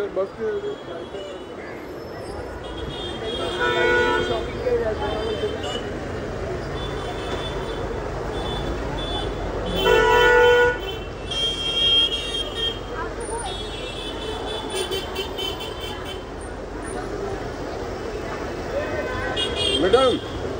Madam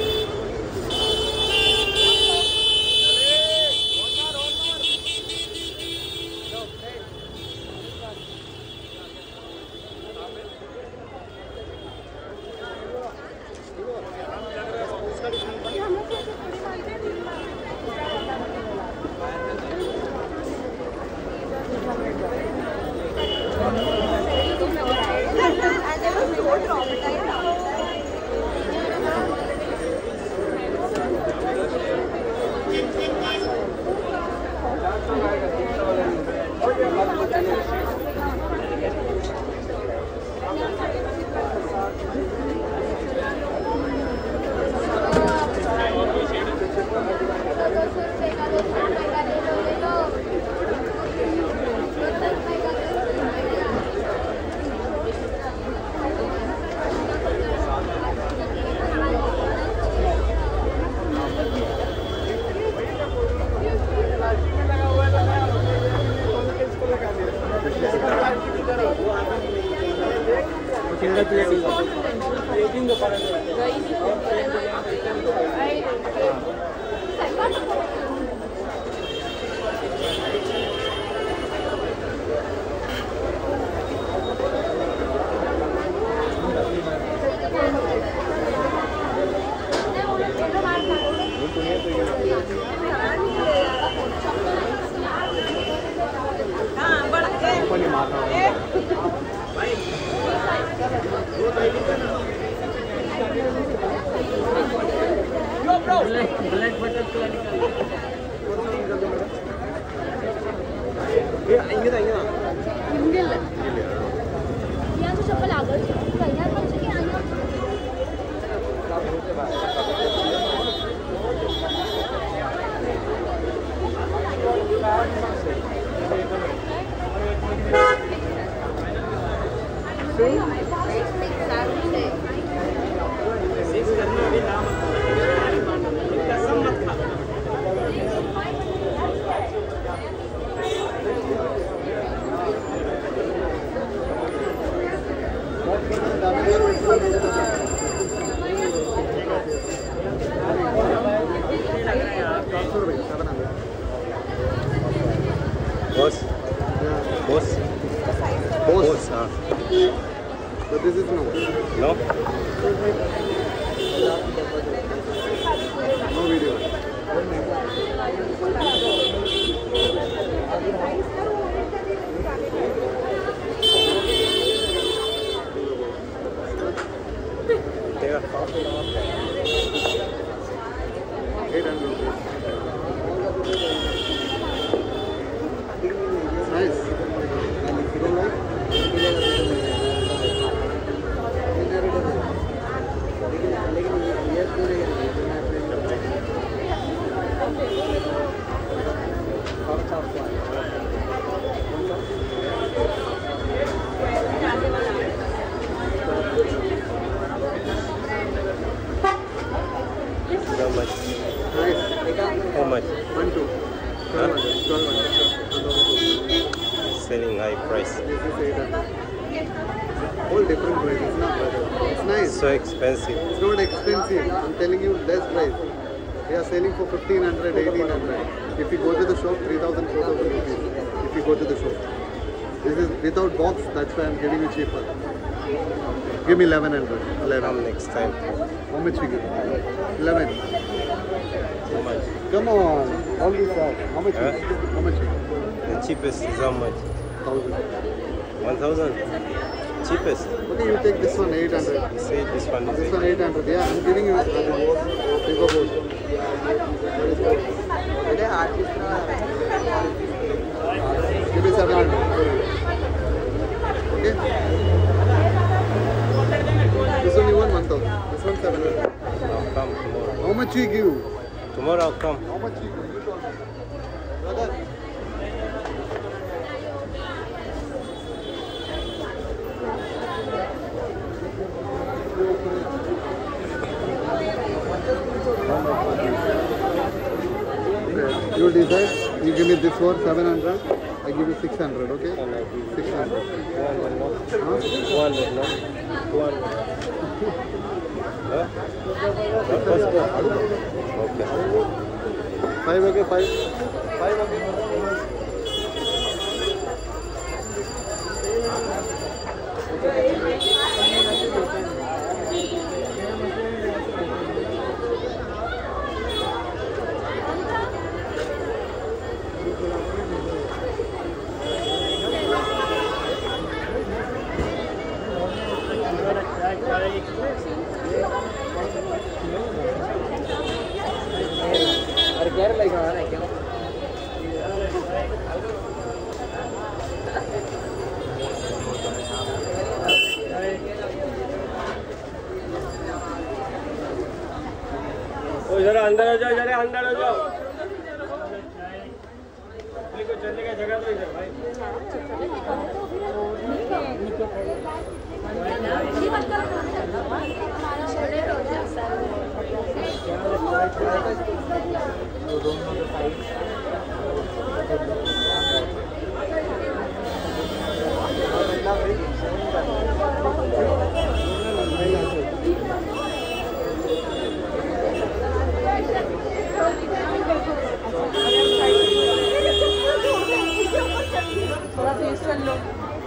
But this is no. No? No video. They are coffee. 800 rupees. Nice. You don't like? How much? Nice. How much? 1, 2. 1200. Selling high price. This is 800. All different prices, not better. It's nice. So expensive. It's not expensive. I'm telling you, less price. They are selling for 1500, 1800. If you go to the shop, 3000, 4000 rupees. If you go to the shop. This is without box, that's why I'm giving you cheaper. Give me 1100. 11. Come next time. How much you give? 11. How much? Come on. All these are. How much? Huh? How much? The cheapest is how much? 1000. 1000? Cheapest? Okay, you take this one, 800. You say this one is This one 800. Yeah, I'm giving you paper board. Give me 700. Okay? This one you want 1000. This one 700. I'll come tomorrow. How much you give? Tomorrow I'll come. How much you give? You told me. Brother. You decide. You give me this for 700. I give you 600. Okay? And I give 600. 200, no? Huh? 200, no? 200. Huh? Not possible. Okay. 5 okay? 5. 5 okay? ओ जरा अंदर हो जाओ, जरा अंदर हो जाओ। को चलने का जगह तो इधर भाई। थोड़ा टेस्ट कर लो।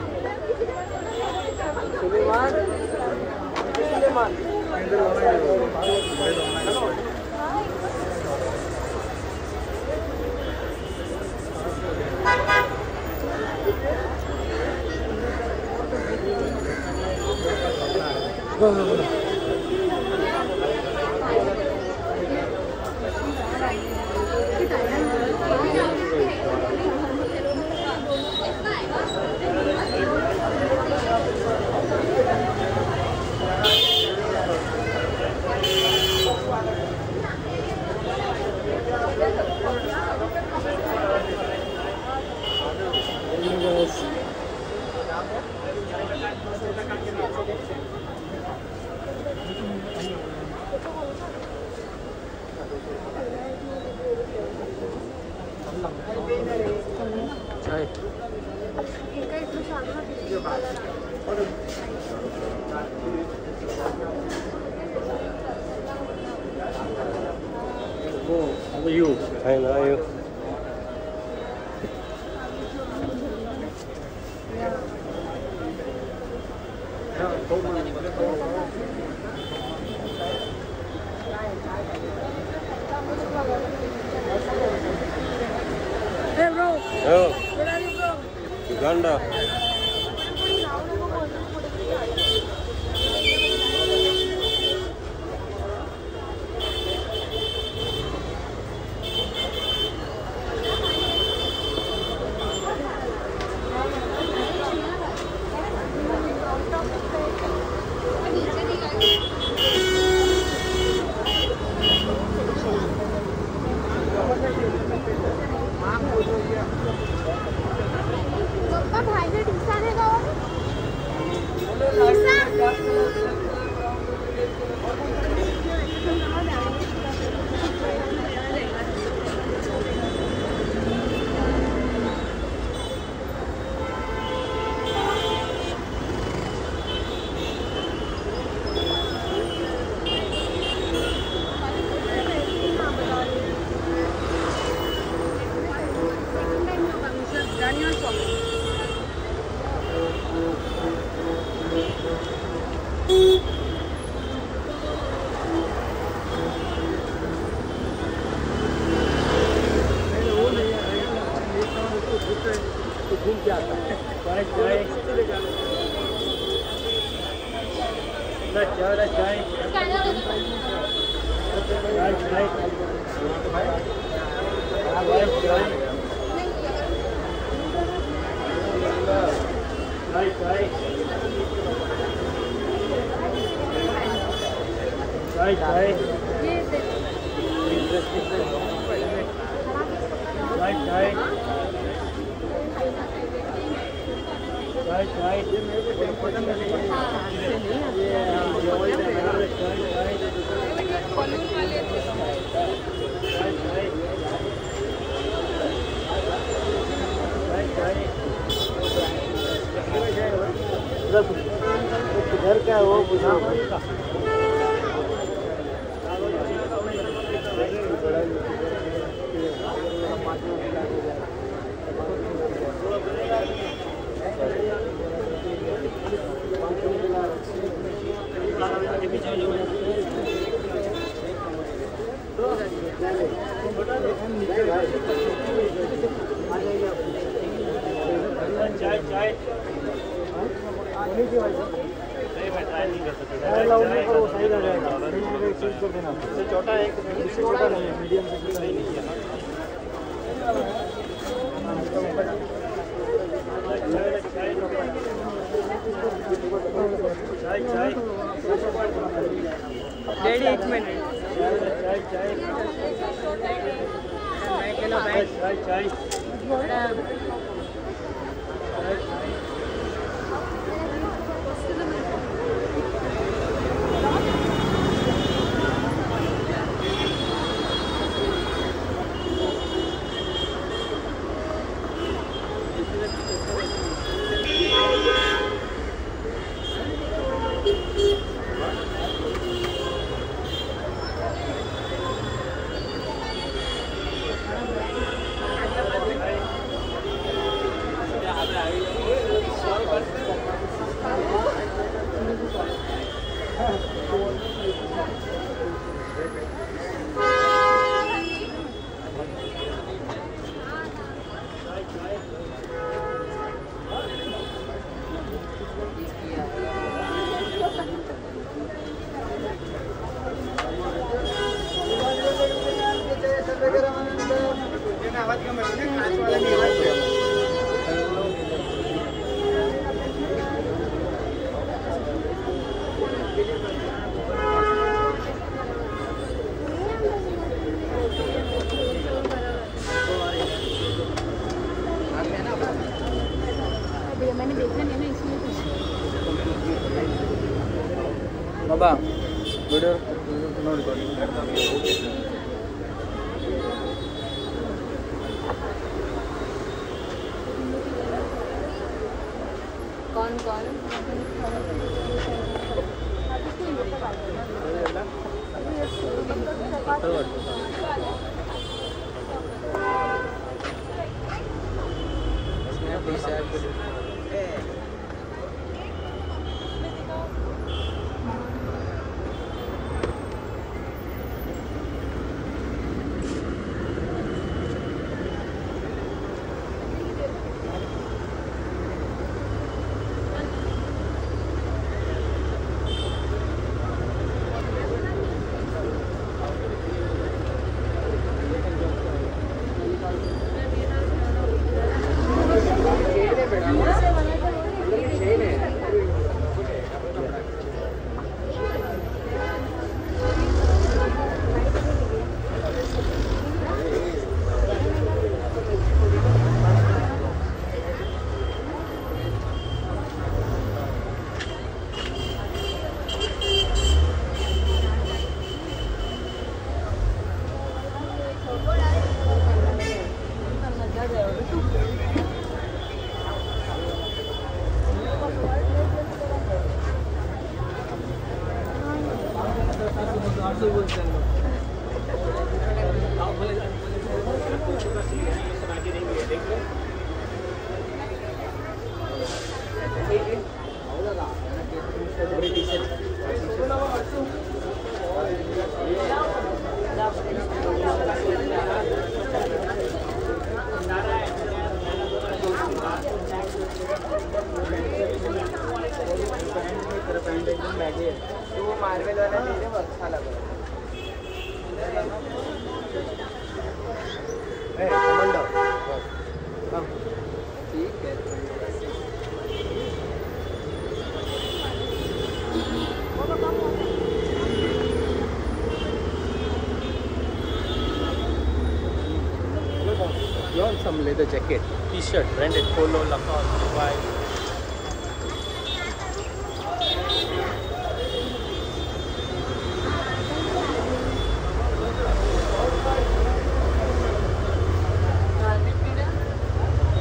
How are you? Fine, how are you? Hey bro, Oh, where are you bro? Uganda. क्या है वो पूछो। चाय चाय छोटा है छोटा नहीं है मीडियम से सही नहीं है। चाय चाय डैडी एक मिनट चाय चाय चाय चाय मैंने देखा नहीं ना इसलिए कुछ बाबा वीडियो ನೋಡಿ कौन कौन वो मार्वेल वाला ले ले, वो अच्छा लग रहा है। ठीक है You want some leather jacket, t-shirt, branded Polo, Lacoste, Levi's.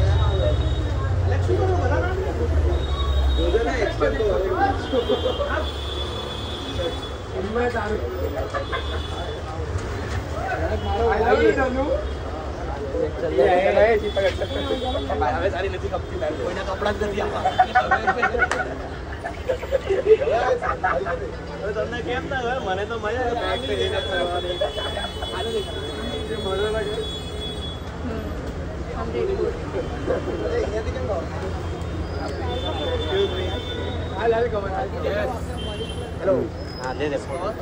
Expert તમને કેમ ના હોય મને તો મજા આવે બેગ થી લઈને ફરવાની મજા લાગે 100 हेलो हाँ दे दे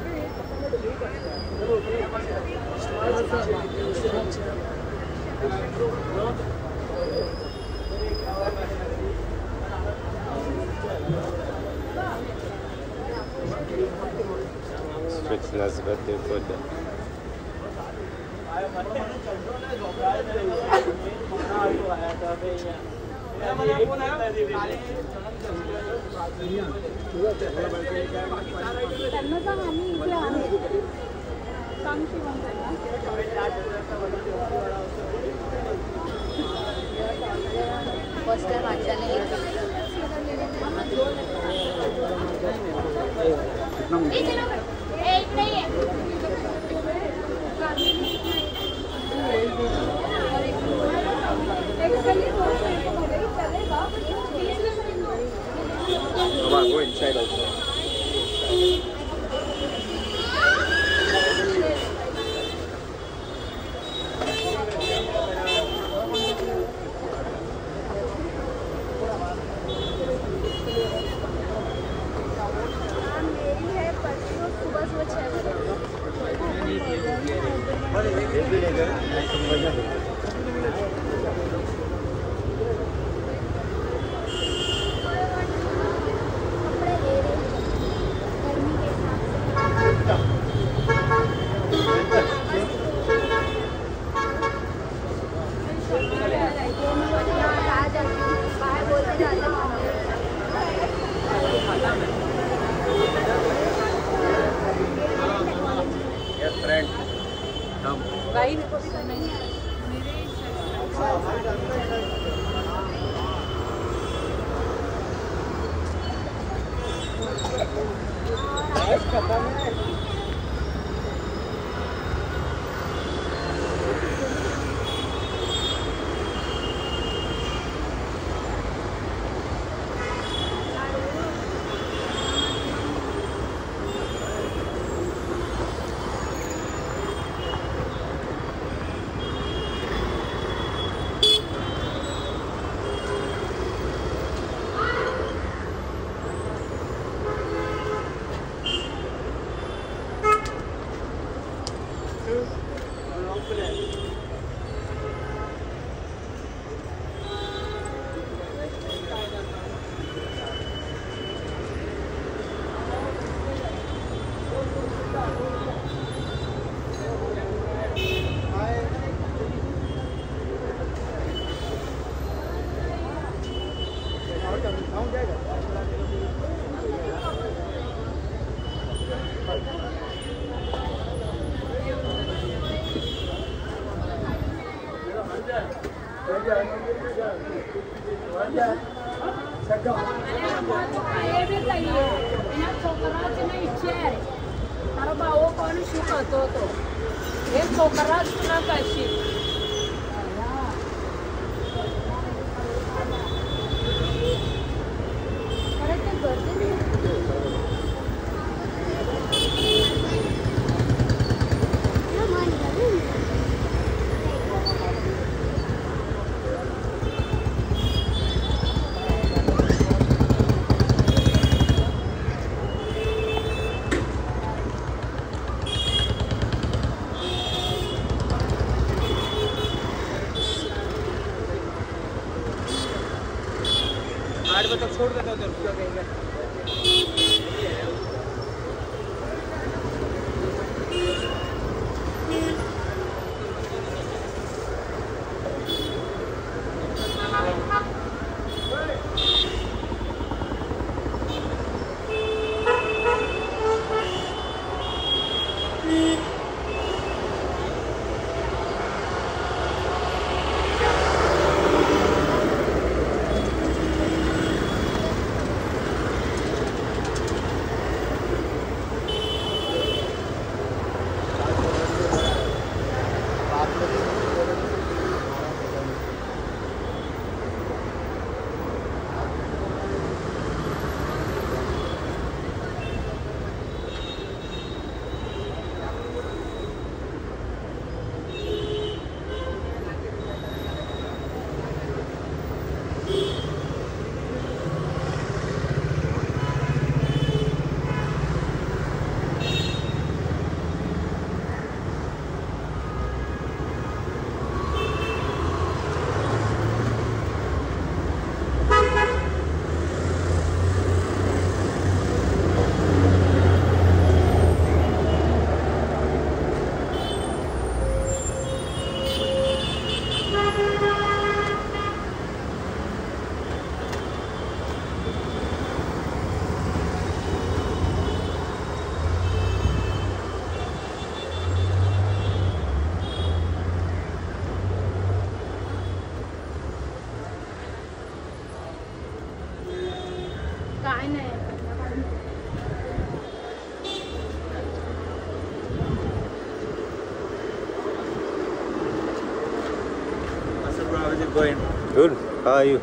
Switch nazwać tej wody. त्यांना सांग आम्ही इथे आहे सांग शिवंतांना फर्स्ट टाइम आचाने Come on, go inside also. તારો બાવો કોણ શું કરતો હતો એ છોકરા જ ના કશી छोड़ देता हूँ रुक जाएगा it going? Good. How are you?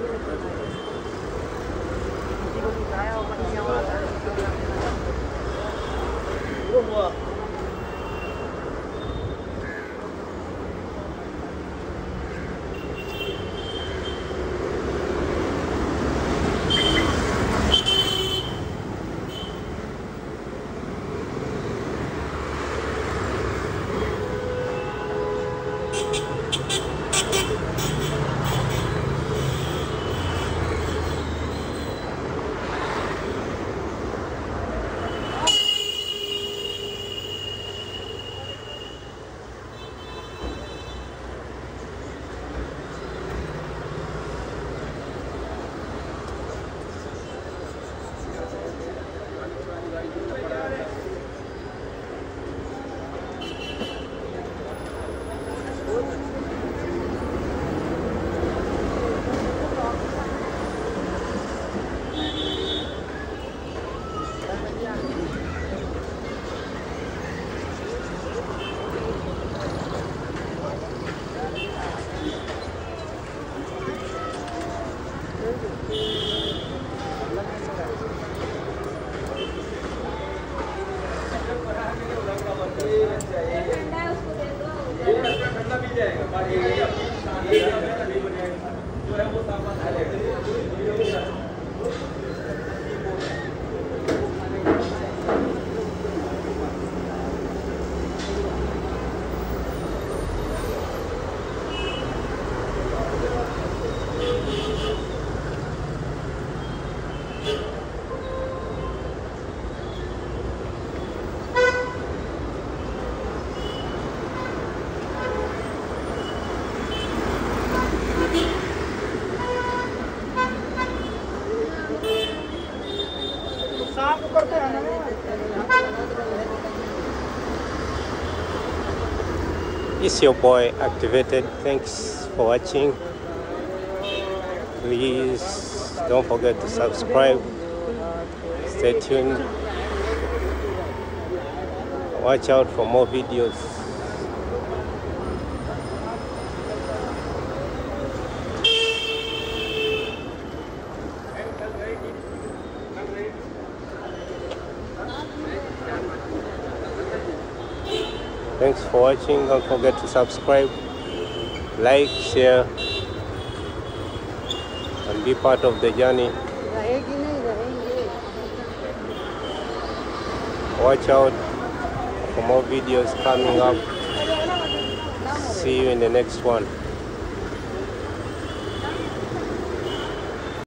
It's your boy Activated. Thanks for watching. Please don't forget to subscribe. Stay tuned. Watch out for more videos. Thanks for watching. Don't forget to subscribe, like, share, and be part of the journey. Watch out for more videos coming up. See you in the next one.